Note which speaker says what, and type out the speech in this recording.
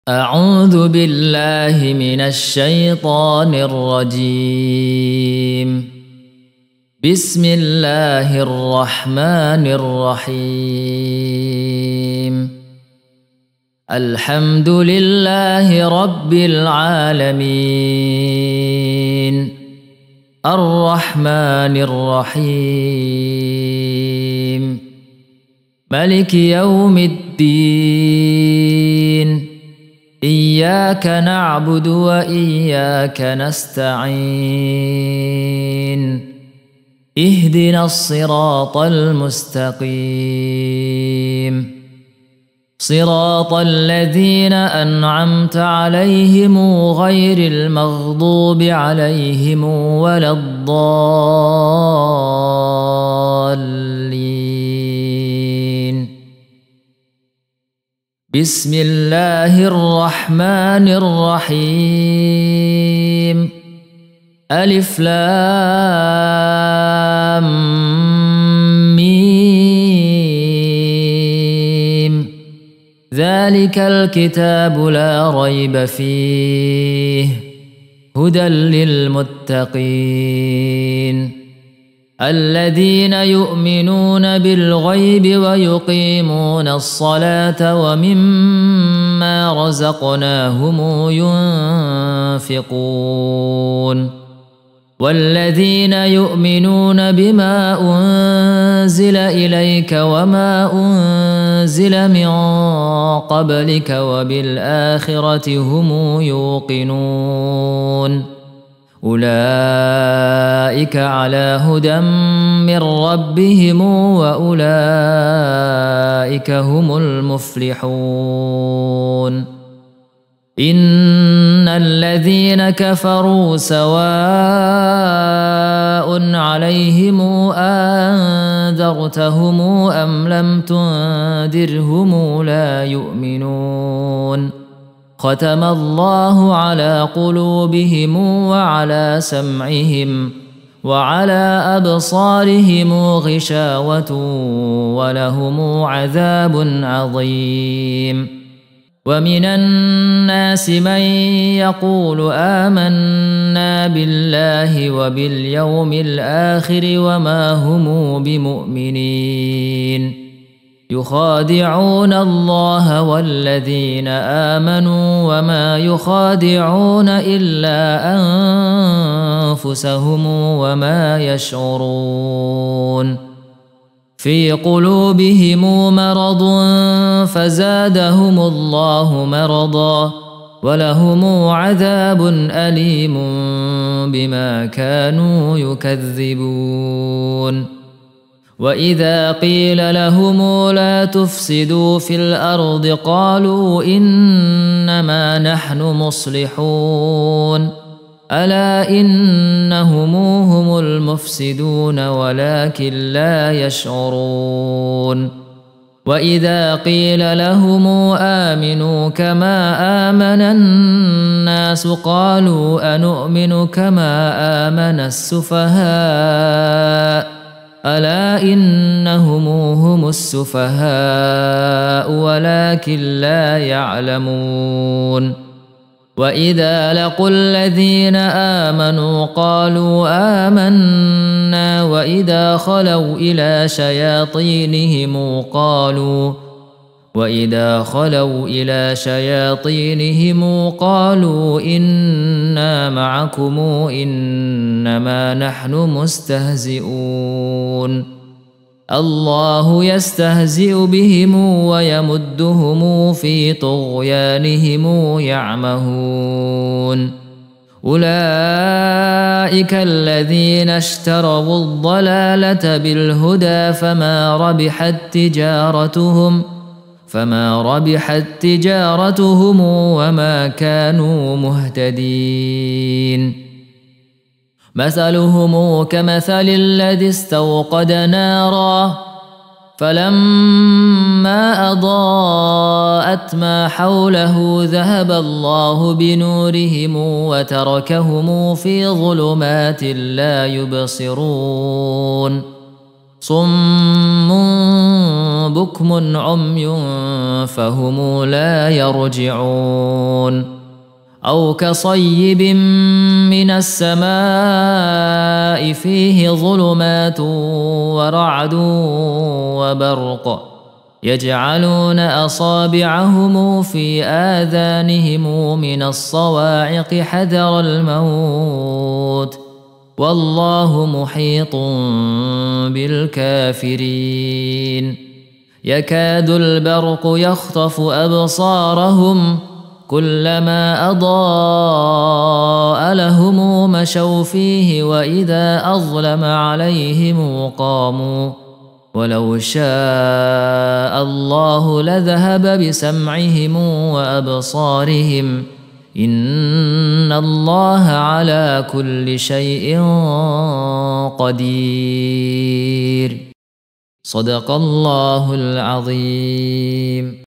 Speaker 1: أعوذ بالله من الشيطان الرجيم. بسم الله الرحمن الرحيم. الحمد لله رب العالمين الرحمن الرحيم ملك يوم الدين. إياك نعبد وإياك نستعين. اهدنا الصراط المستقيم صراط الذين أنعمت عليهم غير المغضوب عليهم ولا الضالين. بسم الله الرحمن الرحيم. ألف لام ميم. ذلك الكتاب لا ريب فيه هدى للمتقين الذين يؤمنون بالغيب ويقيمون الصلاة ومما رزقناهم ينفقون والذين يؤمنون بما أنزل إليك وما أنزل من قبلك وبالآخرة هم يوقنون أولئك على هدى من ربهم وأولئك هم المفلحون. إن الذين كفروا سواء عليهم أنذرتهم أم لم تنذرهم لا يؤمنون. ختم الله على قلوبهم وعلى سمعهم وعلى أبصارهم غشاوة ولهم عذاب عظيم. ومن الناس من يقول آمنا بالله وباليوم الآخر وما هم بمؤمنين يخادعون الله والذين آمنوا وما يخادعون إلا أنفسهم وما يشعرون. في قلوبهم مرض فزادهم الله مرضا ولهم عذاب أليم بما كانوا يكذبون. وإذا قيل لهم لا تفسدوا في الأرض قالوا إنما نحن مصلحون ألا إنهم هم المفسدون ولكن لا يشعرون. وإذا قيل لهم آمنوا كما آمن الناس قالوا أنؤمن كما آمن السفهاء ألا إنهم هم السفهاء ولكن لا يعلمون. وإذا لقوا الذين آمنوا قالوا آمنا وإذا خلوا إلى شياطينهم قالوا إنا معكم إنما نحن مستهزئون. الله يستهزئ بهم ويمدهم في طغيانهم يعمهون. أولئك الذين اشتروا الضلالة بالهدى فما ربحت تجارتهم وما كانوا مهتدين. مثلهم كمثل الذي استوقد نارا فلما أضاءت ما حوله ذهب الله بنورهم وتركهم في ظلمات لا يبصرون. صم بكم عمي فهم لا يرجعون أو كصيب من السماء فيه ظلمات ورعد وبرق يجعلون أصابعهم في آذانهم من الصواعق حذر الموت والله محيط بالكافرين يكاد البرق يخطف أبصارهم كلما أضاء لهم مشوا فيه وإذا أظلم عليهم قاموا ولو شاء الله لذهب بسمعهم وأبصارهم إن الله على كل شيء قدير صدق الله العظيم.